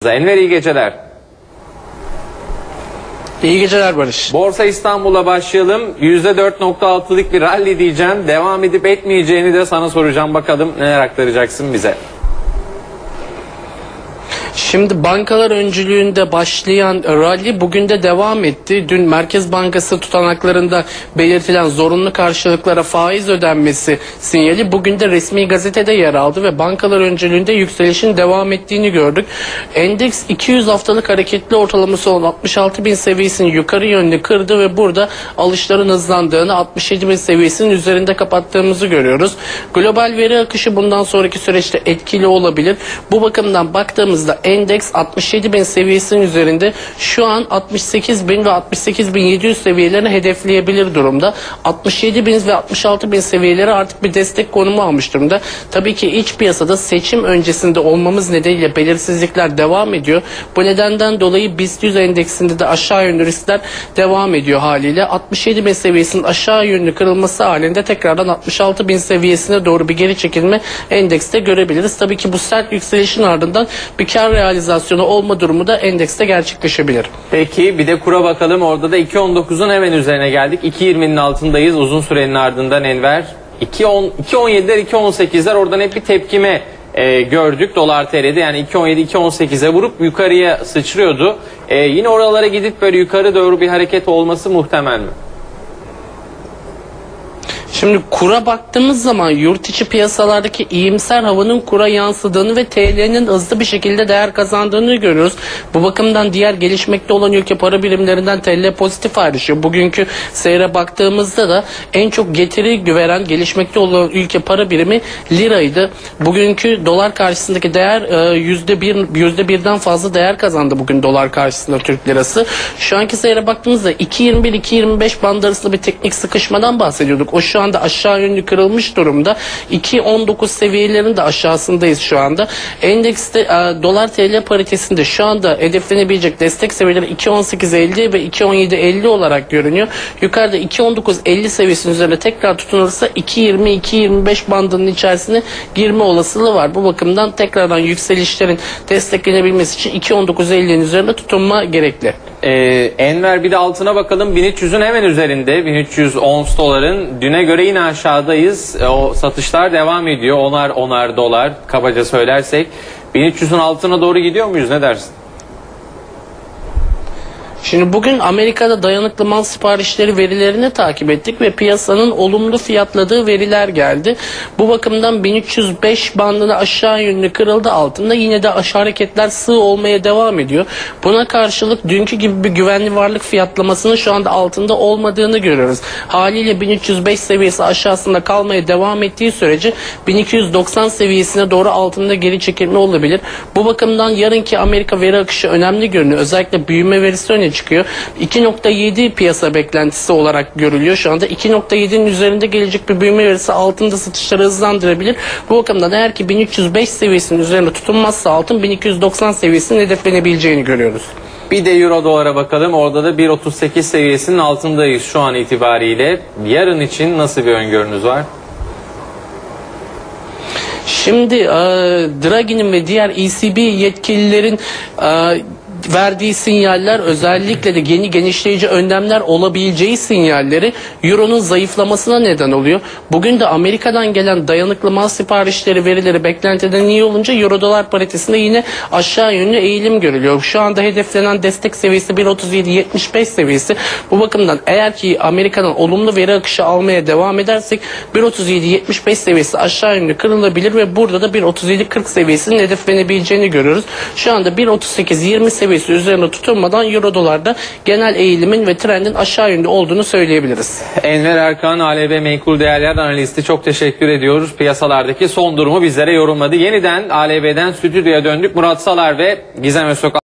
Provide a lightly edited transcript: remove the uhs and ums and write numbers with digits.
Enver, iyi geceler. İyi geceler Barış. Borsa İstanbul'a başlayalım. %4.6'lık bir rally diyeceğim. Devam edip etmeyeceğini de sana soracağım. Bakalım neler aktaracaksın bize. Şimdi bankalar öncülüğünde başlayan rally bugün de devam etti. Dün Merkez Bankası tutanaklarında belirtilen zorunlu karşılıklara faiz ödenmesi sinyali bugün de resmi gazetede yer aldı ve bankalar öncülüğünde yükselişin devam ettiğini gördük. Endeks 200 haftalık hareketli ortalaması olan 66.000 seviyesini yukarı yönlü kırdı ve burada alışların hızlandığını, 67.000 seviyesinin üzerinde kapattığımızı görüyoruz. Global veri akışı bundan sonraki süreçte etkili olabilir. Bu bakımdan baktığımızda endeks 67.000 seviyesinin üzerinde, şu an 68.000 ve 68.700 seviyelerini hedefleyebilir durumda. 67.000 ve 66.000 seviyeleri artık bir destek konumu almış durumda. Tabii ki iç piyasada seçim öncesinde olmamız nedeniyle belirsizlikler devam ediyor. Bu nedenden dolayı BIST 100 endeksinde de aşağı yönlü riskler devam ediyor haliyle. 67.000 seviyesinin aşağı yönlü kırılması halinde tekrardan 66.000 seviyesine doğru bir geri çekilme endekste görebiliriz. Tabii ki bu sert yükselişin ardından bir kar realizasyonu olma durumu da endekste gerçekleşebilir. Peki bir de kura bakalım. Orada da 2.19'un hemen üzerine geldik. 2.20'nin altındayız uzun sürenin ardından Enver. 2.17'ler 2.18'ler oradan hep bir tepkime gördük dolar TL'de. Yani 2.17-2.18'e vurup yukarıya sıçrıyordu. Yine oralara gidip böyle yukarı doğru bir hareket olması muhtemel mi? Şimdi kura baktığımız zaman yurt içi piyasalardaki iyimser havanın kura yansıdığını ve TL'nin hızlı bir şekilde değer kazandığını görüyoruz. Bu bakımdan diğer gelişmekte olan ülke para birimlerinden TL pozitif ayrışıyor. Bugünkü seyre baktığımızda da en çok getiri veren gelişmekte olan ülke para birimi liraydı. Bugünkü dolar karşısındaki değer %1'den fazla değer kazandı bugün dolar karşısında Türk lirası. Şu anki seyre baktığımızda 2.21-2.25 bandı arasında bir teknik sıkışmadan bahsediyorduk. O şu anda aşağı yönlü kırılmış durumda. 2.19 seviyelerinin de aşağısındayız şu anda. Endekste dolar TL paritesinde şu anda hedeflenebilecek destek seviyeleri 2.18.50 ve 2.17.50 olarak görünüyor. Yukarıda 2.19.50 seviyesinin üzerine tekrar tutunursa 2.20-2.25 bandının içerisine girme olasılığı var. Bu bakımdan tekrardan yükselişlerin desteklenebilmesi için 2.19.50'nin üzerinde tutunma gerekli. Enver, bir de altına bakalım. 1300'ün hemen üzerinde. 1300 ons doların. Düne göre yine aşağıdayız. O satışlar devam ediyor. Onar dolar kabaca söylersek. 1300'ün altına doğru gidiyor muyuz? Ne dersin? Şimdi bugün Amerika'da dayanıklı mal siparişleri verilerini takip ettik ve piyasanın olumlu fiyatladığı veriler geldi. Bu bakımdan 1305 bandına aşağı yönlü kırıldı, altında yine de aşağı hareketler sığ olmaya devam ediyor. Buna karşılık dünkü gibi bir güvenli varlık fiyatlamasının şu anda altında olmadığını görüyoruz. Haliyle 1305 seviyesi aşağısında kalmaya devam ettiği sürece 1290 seviyesine doğru altında geri çekilme olabilir. Bu bakımdan yarınki Amerika veri akışı önemli görünüyor. Özellikle büyüme verisi öne çıkıyor. 2.7 piyasa beklentisi olarak görülüyor. Şu anda 2.7'nin üzerinde gelecek bir büyüme verisi altında satışları hızlandırabilir. Bu bakımdan eğer ki 1305 seviyesinin üzerinde tutunmazsa altın 1290 seviyesinin hedeflenebileceğini görüyoruz. Bir de euro dolara bakalım. Orada da 1.38 seviyesinin altındayız şu an itibariyle. Yarın için nasıl bir öngörünüz var? Şimdi Draghi'nin ve diğer ECB yetkililerin verdiği sinyaller, özellikle de yeni genişleyici önlemler olabileceği sinyalleri Euro'nun zayıflamasına neden oluyor. Bugün de Amerika'dan gelen dayanıklı mal siparişleri verileri beklentiden iyi olunca Euro dolar paritesinde yine aşağı yönlü eğilim görülüyor. Şu anda hedeflenen destek seviyesi 1.37.75 seviyesi. Bu bakımdan eğer ki Amerika'dan olumlu veri akışı almaya devam edersek 1.37.75 seviyesi aşağı yönlü kırılabilir ve burada da 1.37.40 seviyesinin hedeflenebileceğini görüyoruz. Şu anda 1.38.20 seviyesi üzerine tutunmadan Euro dolarda genel eğilimin ve trendin aşağı yönlü olduğunu söyleyebiliriz. Enver Erkan, ALB Menkul Değerler Analisti, çok teşekkür ediyoruz. Piyasalardaki son durumu bizlere yorumladı. Yeniden ALB'den stüdyoya döndük. Murat Salar ve Gizem Özsok